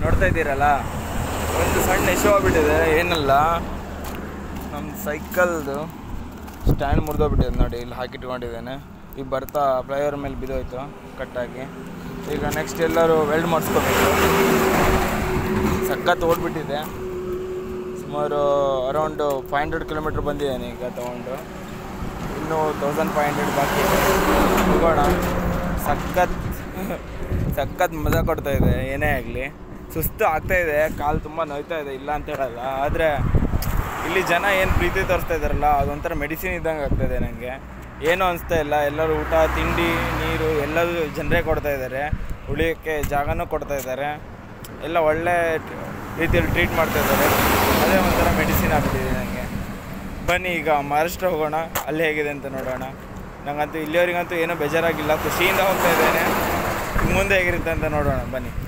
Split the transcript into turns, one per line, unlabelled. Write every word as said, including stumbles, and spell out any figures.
ನೋಡ್ತಾ ಇದ್ದೀರಲ್ಲ, ಒಂದು ಸಣ್ಣ ಇಶ್ಯೂ ಆಗಿಬಿಟ್ಟಿದೆ. ಏನಲ್ಲ, ನಮ್ಮ ಸೈಕಲ್ದು ಸ್ಟ್ಯಾಂಡ್ ಮುರಿದೋಗ್ಬಿಟ್ಟಿದೆ ನೋಡಿ, ಇಲ್ಲಿ ಹಾಕಿಟ್ಕೊಂಡಿದ್ದೇನೆ. ಈಗ ಬರ್ತಾ ಫ್ಲೈಓವರ್ ಮೇಲೆ ಬಿದ್ದೋಯ್ತು ಕಟ್ಟಾಗಿ. ಈಗ ನೆಕ್ಸ್ಟ್ ಎಲ್ಲರೂ ವೆಲ್ಡ್ ಮಾಡಿಸ್ಕೋಬೇಕು. ಸಖತ್ ಓಡ್ಬಿಟ್ಟಿದೆ. ಸುಮಾರು ಅರೌಂಡು ಫೈವ್ ಹಂಡ್ರೆಡ್ ಕಿಲೋಮೀಟ್ರ್ ಬಂದಿದ್ದೇನೆ ಈಗ ತೊಗೊಂಡು. ಇನ್ನೂ ತೌಸಂಡ್ ಫೈವ್ ಹಂಡ್ರೆಡ್ ಬಾಕಿ ಹೋಗೋಣ. ಸಖತ್ ಸಖತ್ ಮಜಾ ಕೊಡ್ತಾಯಿದೆ. ಏನೇ ಆಗಲಿ, ಸುಸ್ತು ಆಗ್ತಾಯಿದೆ, ಕಾಲು ತುಂಬ ನೋಯ್ತಾ ಇದೆ, ಇಲ್ಲ ಅಂತ ಹೇಳಲ್ಲ. ಆದರೆ ಇಲ್ಲಿ ಜನ ಏನು ಪ್ರೀತಿ ತೋರಿಸ್ತಾ ಇದ್ದಾರಲ್ಲ, ಅದೊಂಥರ ಮೆಡಿಸಿನ್ ಇದ್ದಂಗೆ ಆಗ್ತಾಯಿದೆ ನನಗೆ. ಏನೂ ಅನಿಸ್ತಾ ಇಲ್ಲ. ಎಲ್ಲರೂ ಊಟ, ತಿಂಡಿ, ನೀರು ಎಲ್ಲದೂ ಜನರೇ ಕೊಡ್ತಾ ಇದ್ದಾರೆ. ಉಳಿಯೋಕ್ಕೆ ಜಾಗನೂ ಕೊಡ್ತಾ ಇದ್ದಾರೆ. ಎಲ್ಲ ಒಳ್ಳೆ ರೀತಿಯಲ್ಲಿ ಟ್ರೀಟ್ ಮಾಡ್ತಾ ಇದ್ದಾರೆ. ಅದೇ ಒಂಥರ ಮೆಡಿಸಿನ್ ಆಗ್ತಿದೆ ನನಗೆ. ಬನ್ನಿ ಈಗ ಮಹಾರಾಷ್ಟ್ರ ಹೋಗೋಣ, ಅಲ್ಲಿ ಹೇಗಿದೆ ಅಂತ ನೋಡೋಣ. ನನಗಂತೂ ಇಲ್ಲಿಯವರಿಗಂತೂ ಏನೂ ಬೇಜಾರಾಗಿಲ್ಲ, ಖುಷಿಯಿಂದ ಹೋಗ್ತಾ ಇದ್ದೇನೆ. ಮುಂದೆ ಹೇಗಿರುತ್ತೆ ಅಂತ ನೋಡೋಣ ಬನ್ನಿ.